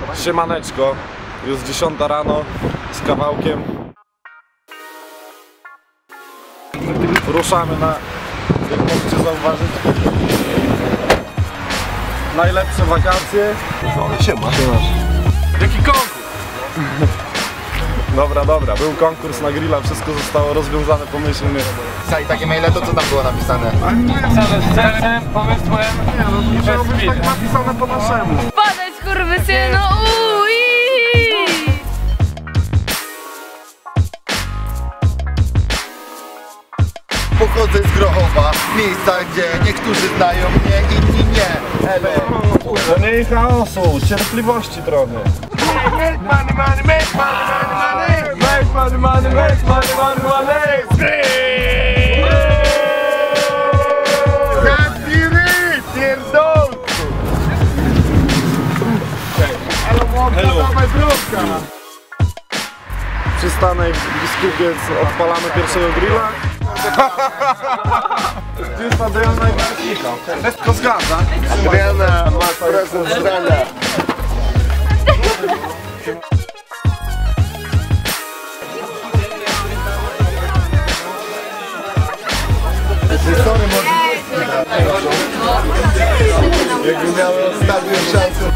Siemaneczko, już 10 rano z kawałkiem. Ruszamy na, jak możecie zauważyć, najlepsze wakacje. Siema. Jaki konkurs? Dobra, był konkurs na grilla, wszystko zostało rozwiązane pomyślnie. I takie maile, to co tam było napisane? Napisane z celem, pomysłem i bez być tak napisane po naszemu. Padać kurwysynu, Pochodzę z Grochowa, miejsca, gdzie niektórzy znają mnie, inni nie. Elo. Nie chaosu, cierpliwości trochę. Make money, money, make money, money, make money, money, make money, money, money. Happy pierdolku! Hello. Dawaj brudka! Przystanek Biskupiec, odpalamy pierwszego grilla. Tu jest Adriana i Michał. To zgadza. Adriana, masz prezent z rana. Sorry, jakby miały ostatnią szansę.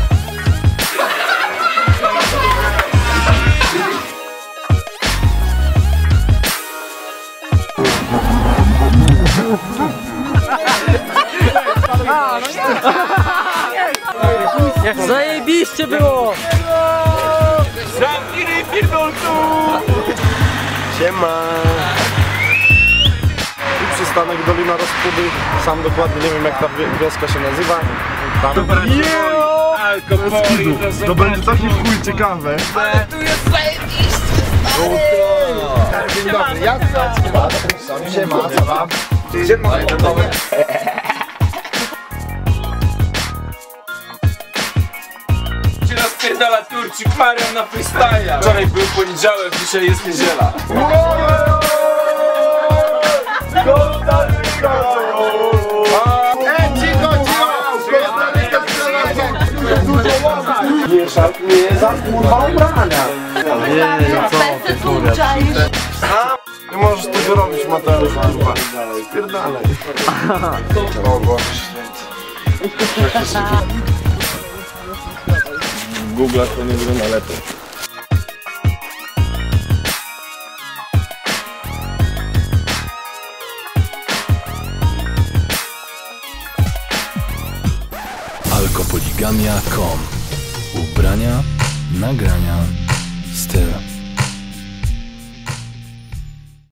Zajebiście było! Zamknij pierdolcu! Siema! I przystanek Dolina Rozpudy. Sam dokładnie nie wiem, jak ta wioska się nazywa. Tam. To będzie taki w chuj ciekawe. tu jest zajebiście! Dzień dobry, jak to? Siema, co wam? Siema, Cię rozpierdala Turczyk Marian na freestyle. Wczoraj był poniedziałek, dzisiaj jest niedziela. Nie za kurwa ubrania. Nie możesz tego robić, Mateusz, kurwa. Spierdalaj. O Boże święty. W Google'ach to nie wygląda lepiej. Alkopoligamia.com. Ubrania, nagrania, styl.